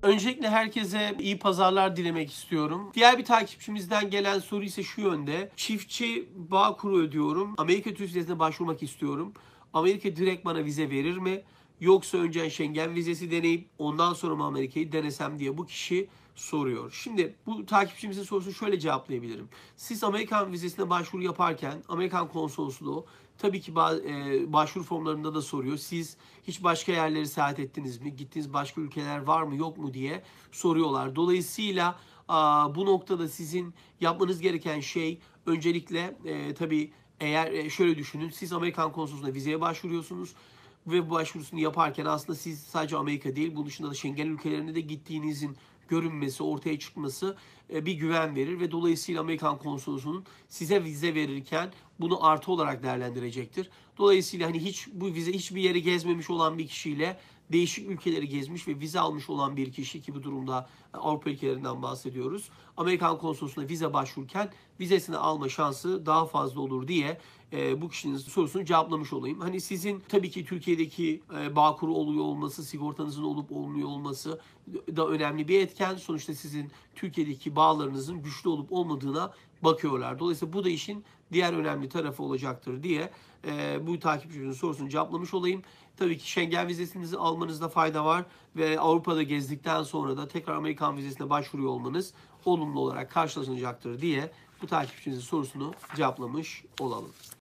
Öncelikle herkese iyi pazarlar dilemek istiyorum. Diğer bir takipçimizden gelen soru ise şu yönde. Çiftçi Bağkur'u ödüyorum. Amerika Türk vizesine başvurmak istiyorum. Amerika direkt bana vize verir mi? Yoksa önce Schengen vizesi deneyip ondan sonra mı Amerika'yı denesem diye bu kişi soruyor. Şimdi bu takipçimizin sorusunu şöyle cevaplayabilirim. Siz Amerikan vizesine başvuru yaparken Amerikan konsolosluğu tabii ki başvuru formlarında da soruyor. Siz hiç başka yerleri seyahat ettiniz mi? Gittiğiniz başka ülkeler var mı yok mu diye soruyorlar. Dolayısıyla bu noktada sizin yapmanız gereken şey öncelikle tabii eğer şöyle düşünün. Siz Amerikan konsolosluğuna vizeye başvuruyorsunuz. Ve bu başvurusunu yaparken aslında siz sadece Amerika değil, bunun dışında da Schengen ülkelerine de gittiğinizin görünmesi, ortaya çıkması bir güven verir ve dolayısıyla Amerikan konsolosunun size vize verirken bunu artı olarak değerlendirecektir. Dolayısıyla hani bu vize hiçbir yeri gezmemiş olan bir kişiyle değişik ülkeleri gezmiş ve vize almış olan bir kişi, ki bu durumda Avrupa ülkelerinden bahsediyoruz, Amerikan konsolosluğuna vize başvururken vizesini alma şansı daha fazla olur diye bu kişinin sorusunu cevaplamış olayım. Hani sizin tabii ki Türkiye'deki Bağkur'u oluyor olması, sigortanızın olup olmuyor olması da önemli bir etken. Sonuçta sizin Türkiye'deki bağlarınızın güçlü olup olmadığına bakıyorlar. Dolayısıyla bu da işin diğer önemli tarafı olacaktır diye bu takipçimizin sorusunu cevaplamış olayım. Tabii ki Schengen vizesinizi almanızda fayda var ve Avrupa'da gezdikten sonra da tekrar Amerikan vizesine başvuruyor olmanız olumlu olarak karşılanacaktır diye bu takipçimizin sorusunu cevaplamış olalım.